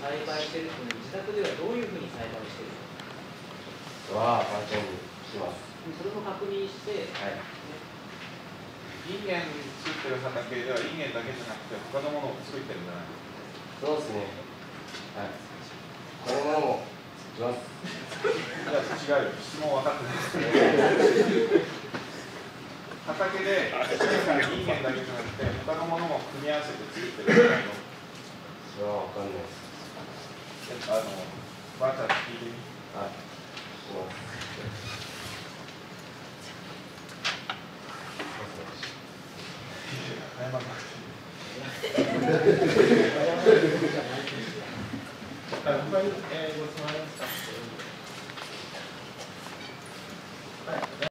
栽培してるっていうのは、自宅ではどういうふうに栽培してるのは、ばあちゃんに聞きます。 それも確認して、 はい。 インゲン作ってる畑ではインゲンだけじゃなくて他のものを作ってるんじゃないですか。 そうですね。はい。他のものも作ってます。 いや、違うよ。質問分かってない。畑でインゲンだけじゃなくて他のものも組み合わせて作ってるんじゃないの。 それは分かんないです。 ばあちゃん聞いてみ。 はい。します。 謝らなくていい。 他にご質問あり